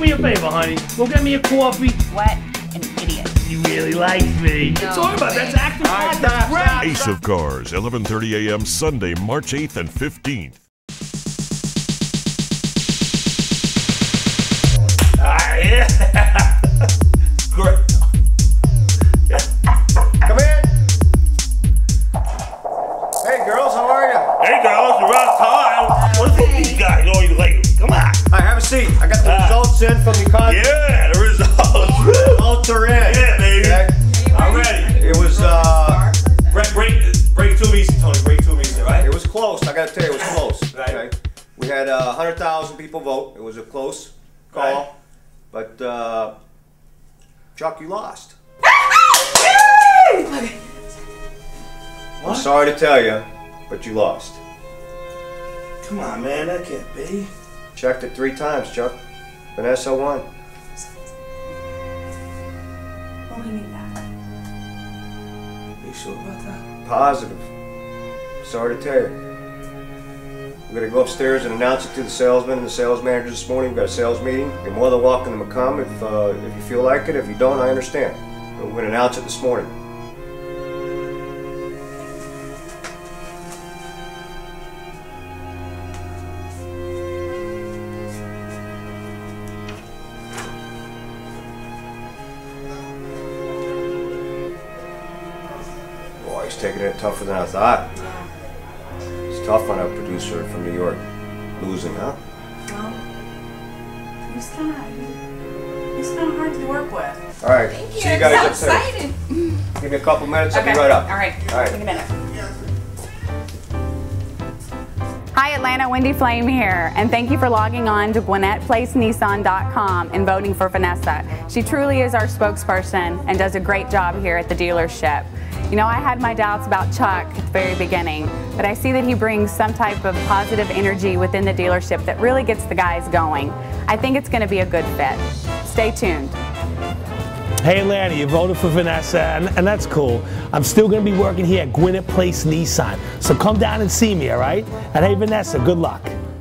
me a favor, honey. Go get me a coffee. What an idiot. He really likes me. No, Talk about that's acting hot. That's great. Ace of Cars, 11:30 a.m. Sunday, March 8th and 15th. Yeah. Great. Come in. Hey, girls, how are you? Hey, girls, you're on time. What's with these guys? Oh, you like? Come on. All right, have a seat. I got the results in from the contest. Yeah, the results. Results are in. Yeah, baby. Okay. I'm ready. It was break 2 weeks, Tony. Break 2 weeks, right? it was close. I got to tell you, it was close. Right. Okay. We had 100,000 people vote. It was a close call, Right. but Chuck, you lost. I'm sorry to tell you, but you lost. Come on, man. That can't be. Checked it 3 times, Chuck. Vanessa won. What do we need that? Are you sure about that? Positive. Sorry to tell you. We're going to go upstairs and announce it to the salesman and the sales manager this morning. We've got a sales meeting. You're more than welcome to come if you feel like it. If you don't, I understand. But we're going to announce it this morning. Boy, he's taking it tougher than I thought. It's tough on a producer from New York losing, huh? Well, he's kind of hard to work with. All right. See you guys upstairs. excited. Give me a couple minutes. I'll be right up. All right. All right. Give me a minute. Hi Atlanta, Wendy Flame here, and thank you for logging on to GwinnettPlaceNissan.com and voting for Vanessa. She truly is our spokesperson and does a great job here at the dealership. You know, I had my doubts about Chuck at the very beginning, but I see that he brings some type of positive energy within the dealership that really gets the guys going. I think it's going to be a good fit. Stay tuned. Hey, Atlanta, you voted for Vanessa, and that's cool. I'm still going to be working here at Gwinnett Place Nissan, so come down and see me, all right? And hey, Vanessa, good luck.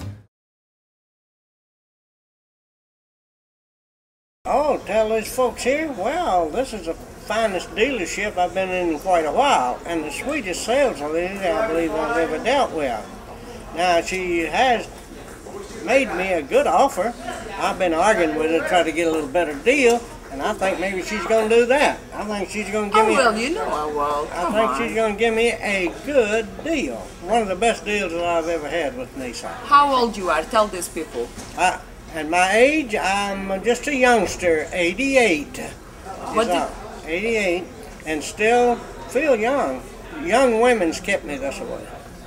Oh, tell these folks here, well, this is the finest dealership I've been in quite a while, and the sweetest sales lady I believe I've ever dealt with. Now, she has made me a good offer. I've been arguing with her to try to get a little better deal, and I think maybe she's going to do that. I think she's going to give me... well, you know I will. I think she's going to give me a good deal. One of the best deals that I've ever had with Nissan. How old you are? Tell these people. At my age, I'm just a youngster, 88. What did... 88, and still feel young. Young women's kept me this way.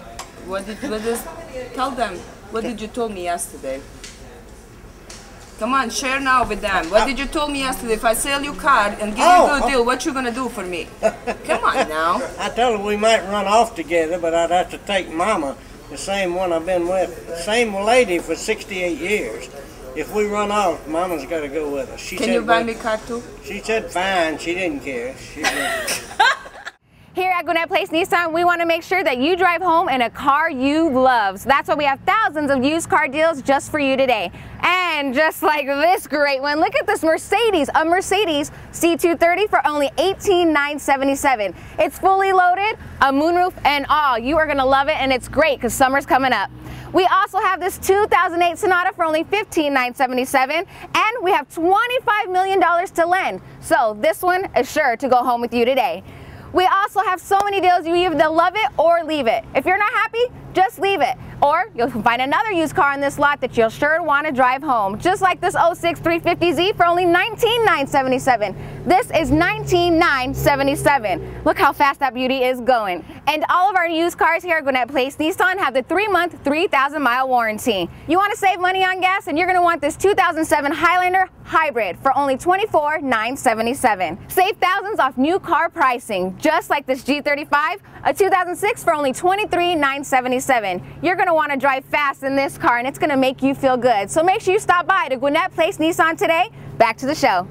Tell them, what did you tell me yesterday? Come on, share now with them. What did you tell me yesterday? If I sell your car and give you a good deal, what you gonna do for me? Come on now. I told her we might run off together, but I'd have to take Mama, the same one I've been with, the same lady for 68 years. If we run off, Mama's got to go with us. Can you buy me a car too? She said fine. She didn't care. She didn't. Here at Gwinnett Place Nissan, we want to make sure that you drive home in a car you love. So that's why we have thousands of used car deals just for you today. And just like this great one, look at this Mercedes, a Mercedes C230 for only $18,977. It's fully loaded, a moonroof and all. You are going to love it, and it's great because summer's coming up. We also have this 2008 Sonata for only $15,977, and we have $25 million to lend. So this one is sure to go home with you today. We also have so many deals, you either love it or leave it. If you're not happy, just leave it. Or you'll find another used car in this lot that you'll sure want to drive home. Just like this 06 350Z for only $19,977. This is $19,977. Look how fast that beauty is going. And all of our used cars here at Gwinnett Place Nissan have the 3-month, 3,000-mile warranty. You want to save money on gas, and you're going to want this 2007 Highlander Hybrid for only $24,977. Save thousands off new car pricing, just like this G35, a 2006 for only $23,977. You're going to want to drive fast in this car, and it's going to make you feel good. So make sure you stop by to Gwinnett Place Nissan today. Back to the show.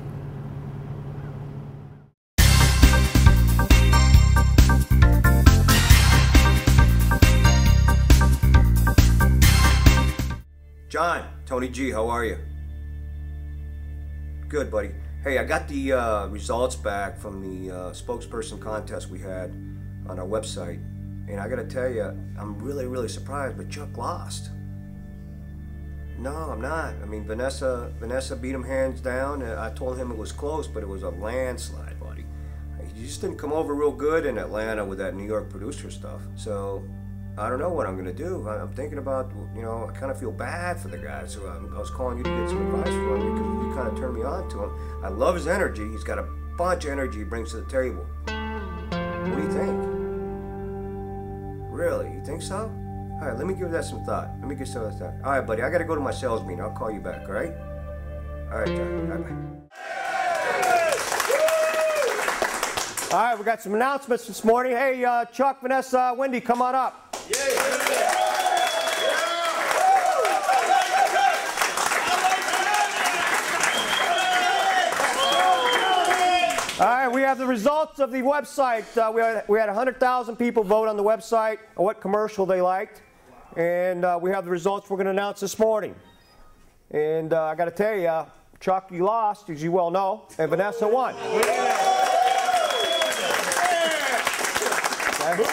John, Tony G, how are you? Good, buddy. Hey, I got the results back from the spokesperson contest we had on our website, and I gotta tell you, I'm really surprised, but Chuck lost. No, I'm not. I mean, Vanessa beat him hands down. And I told him it was close, but it was a landslide, buddy. He just didn't come over real good in Atlanta with that New York producer stuff. So I don't know what I'm gonna do. I'm thinking about, you know, I kind of feel bad for the guy. So I was calling you to get some advice from him because you kind of turned me on to him. I love his energy. He's got a bunch of energy he brings to the table. What do you think? Really? You think so? All right, let me give that some thought. Let me get some of that thought. All right, buddy, I got to go to my sales meeting. I'll call you back, all right? All right, John. Bye-bye. All right, we got some announcements this morning. Hey, Chuck, Vanessa, Wendy, come on up. All right, we have the results of the website. We had 100,000 people vote on the website on what commercial they liked. And we have the results we're going to announce this morning. And I got to tell you, Chuck, you lost, as you well know, and Vanessa won. Okay.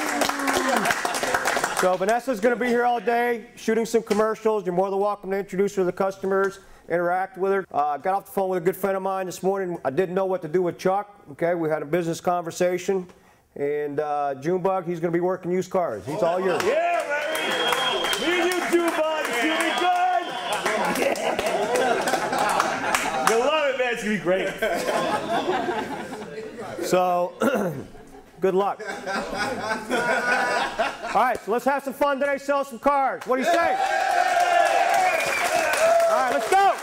So Vanessa's going to be here all day shooting some commercials. You're more than welcome to introduce her to the customers, interact with her. Got off the phone with a good friend of mine this morning. I didn't know what to do with Chuck. Okay, we had a business conversation. And Junebug, he's going to be working used cars. He's all yours. Yeah, baby! Me and you, Junebug, it's going to be good! Yeah. You'll love it, man. It's going to be great. So, good luck. All right, so let's have some fun today, sell some cars. What do you say? All right, let's go!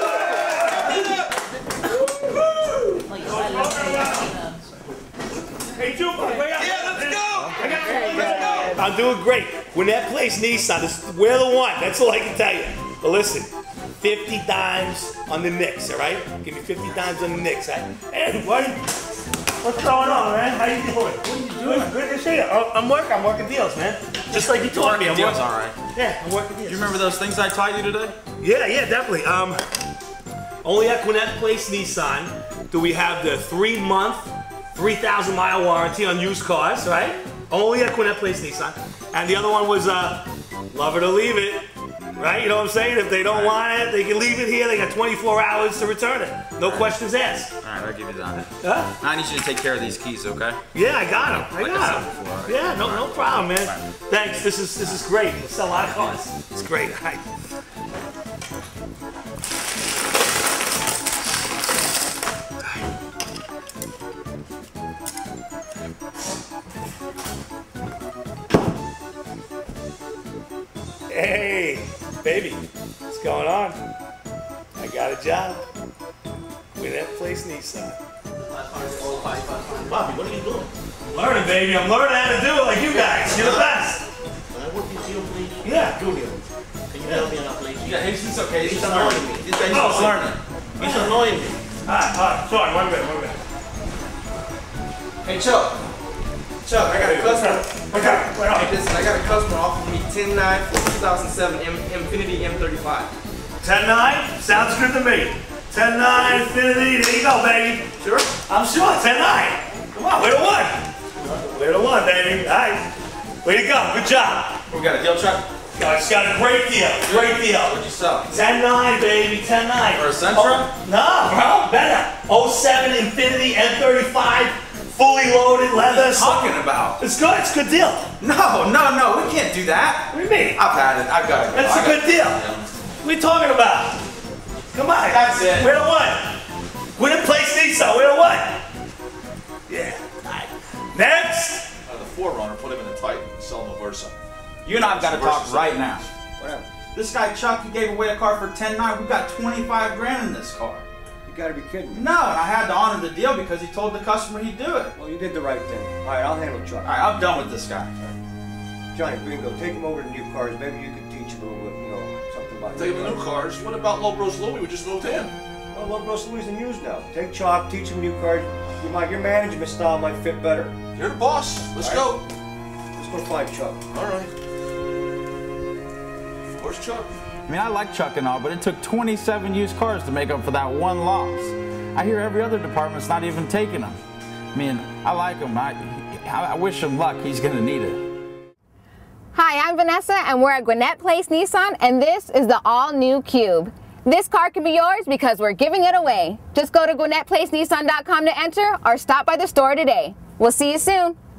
Hey, Junebug, wait up! Yeah, let's go! I'm doing great. Gwinnett Place Nissan, we're the one. That's all I can tell you. But listen, 50 dimes on the Knicks, all right? Give me 50 dimes on the Knicks, huh? Hey, buddy. What's going on, man? How you doing? What are you doing? Good to see you. I'm working deals, man. Just like you told me. I'm deals, all right. Yeah, I'm working deals. Do you remember those things I taught you today? Yeah, definitely. Only at Gwinnett Place Nissan do we have the 3-month, 3,000-mile warranty on used cars, right? Only at Gwinnett Place Nissan. And the other one was love it or leave it, right? You know what I'm saying? If they don't want it, they can leave it here. They got 24 hours to return it. No questions asked. All right, I'll give you that. Huh? I need you to take care of these keys, okay? Yeah, I got them. I got them. Before, right? Yeah, no problem, man. Thanks. This is great. We sell a lot of cars. It's great. All right. Hey, baby, what's going on? I got a job. Gwinnett Place Nissan. Bobby, what are you doing? Learning, baby. I'm learning how to do it like you guys. You're the best. Can I work with you, please? Yeah. Junior, can you help me out, please? Yeah, it's okay. He's annoying me. This guy's Oh, learning. He's annoying me. All right. Sorry, one minute. Hey, Chuck. Chuck, I got a customer. Okay, Hey, listen, I got a customer offering me 10.9 for 2007 Infiniti M35. 10-9? Sounds good to me. 10-9, Infinity. There you go, baby. Sure? I'm sure. 10-9. Come on, we're the one. We're the one, baby. All right. Way to go. Good job. We got a deal, Chuck? It's got a great deal. Great deal. What'd you sell? 10-9, baby. 10-9. For a Sentra? No, bro. Better. 07 Infinity M35. Fully loaded leather. What are you talking about? It's good. It's a good deal. No, we can't do that. What do you mean? I've had it. I've got it. That's a good deal. What are you talking about? Come on. That's it. We're the one. Gwinnett Place Nissan. We're the one. Yeah. All right. Next. The Forerunner, put him in the Titan, sell him a Versa. You and I have got to talk Versa's right now. Whatever. This guy Chuck, he gave away a car for 10.9. We got 25 grand in this car. You gotta be kidding me. No, and I had to honor the deal because he told the customer he'd do it. Well, you did the right thing. All right, I'll handle Chuck. All right, I'm done with this guy. Johnny Bingo, take him over to new cars. Maybe you could teach him a little bit, you know, something about Take him to new cars. What about Low Bros Louie? We just moved him. Well, Low Bros Louie's in use now. Take Chuck, teach him new cars. Your management style might fit better. You're the boss. Let's go. Let's go find Chuck. All right. Where's Chuck? I mean, I like Chuck and all, but it took 27 used cars to make up for that one loss. I hear every other department's not even taking them. I mean, I like him. I wish him luck. He's going to need it. Hi, I'm Vanessa, and we're at Gwinnett Place Nissan, and this is the all-new Cube. This car can be yours because we're giving it away. Just go to GwinnettPlaceNissan.com to enter or stop by the store today. We'll see you soon.